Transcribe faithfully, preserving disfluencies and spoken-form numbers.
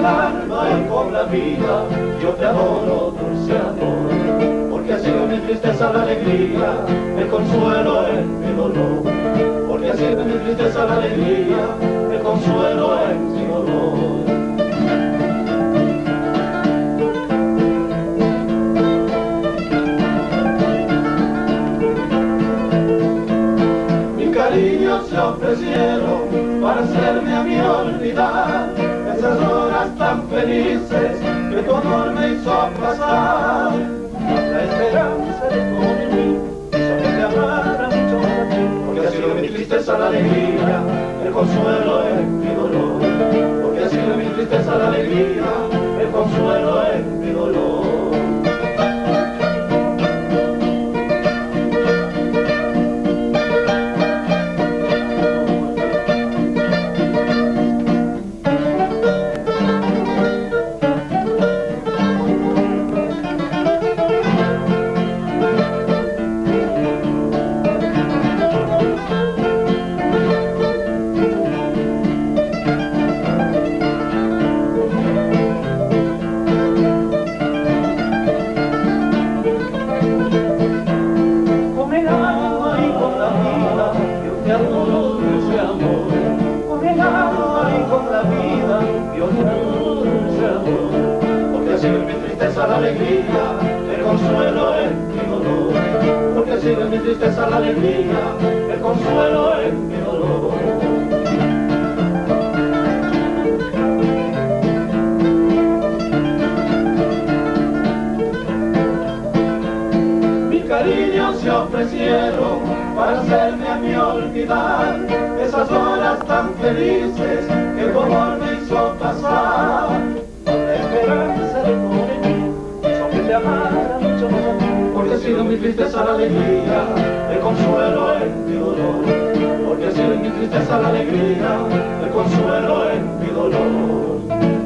alma y con la vida yo te adoro, dulce amor, porque ha sido mi tristeza la alegría, el consuelo en mi dolor, porque ha sido mi tristeza la alegría, el consuelo en mi dolor. Cariños se ofrecieron para hacerme a mí olvidar esas horas tan felices que tu amor me hizo pasar. La esperanza de mí hizo que te amara mucho más, porque ha sido mi tristeza la alegría, el consuelo en mi dolor, porque ha sido mi tristeza la alegría, el consuelo en mi dolor. Te adoro, dulce amor, con el alma y con la vida, yo te adoro, dulce amor, porque ha sido mi tristeza la alegría, el consuelo en mi dolor, porque ha sido mi tristeza la alegría, el consuelo en mi dolor. Cariños se ofrecieron para hacerme a mí olvidar esas horas tan felices que tu amor me hizo pasar. Con la esperanza de por en mí hizo que te amara mucho más, porque ha sido mi tristeza la alegría, el consuelo en mi dolor, porque ha sido mi tristeza la alegría, el consuelo en mi dolor.